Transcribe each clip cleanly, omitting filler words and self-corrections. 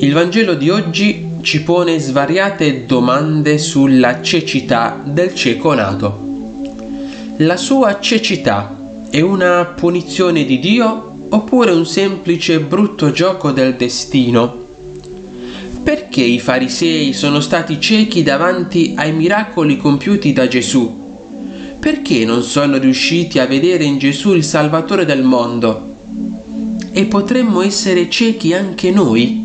Il Vangelo di oggi ci pone svariate domande sulla cecità del cieco nato. La sua cecità è una punizione di Dio oppure un semplice brutto gioco del destino? Perché i farisei sono stati ciechi davanti ai miracoli compiuti da Gesù? Perché non sono riusciti a vedere in Gesù il Salvatore del mondo? E potremmo essere ciechi anche noi?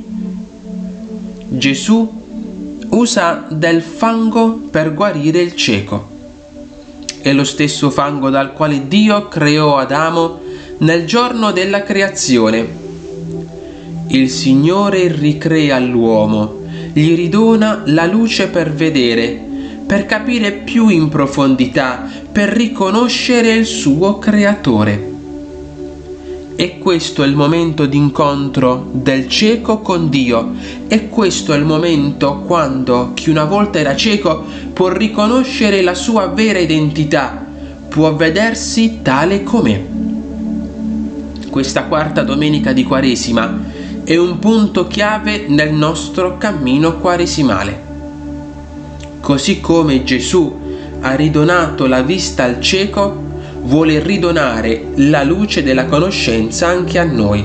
Gesù usa del fango per guarire il cieco. È lo stesso fango dal quale Dio creò Adamo nel giorno della creazione. Il Signore ricrea l'uomo, gli ridona la luce per vedere, per capire più in profondità, per riconoscere il suo creatore. E questo è il momento d'incontro del cieco con Dio. E questo è il momento quando chi una volta era cieco può riconoscere la sua vera identità, può vedersi tale com'è. Questa quarta domenica di Quaresima è un punto chiave nel nostro cammino quaresimale. Così come Gesù ha ridonato la vista al cieco, vuole ridonare la luce della conoscenza anche a noi.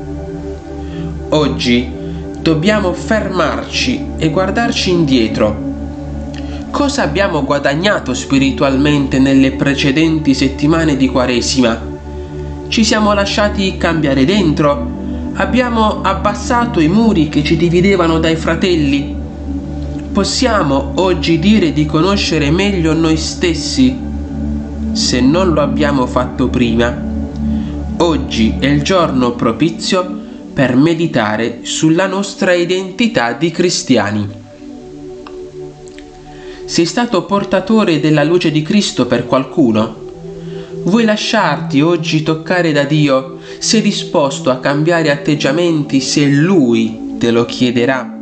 Oggi dobbiamo fermarci e guardarci indietro. Cosa abbiamo guadagnato spiritualmente nelle precedenti settimane di Quaresima? Ci siamo lasciati cambiare dentro? Abbiamo abbassato i muri che ci dividevano dai fratelli? Possiamo oggi dire di conoscere meglio noi stessi? Se non lo abbiamo fatto prima, oggi è il giorno propizio per meditare sulla nostra identità di cristiani. Sei stato portatore della luce di Cristo per qualcuno? Vuoi lasciarti oggi toccare da Dio? Sei disposto a cambiare atteggiamenti se Lui te lo chiederà?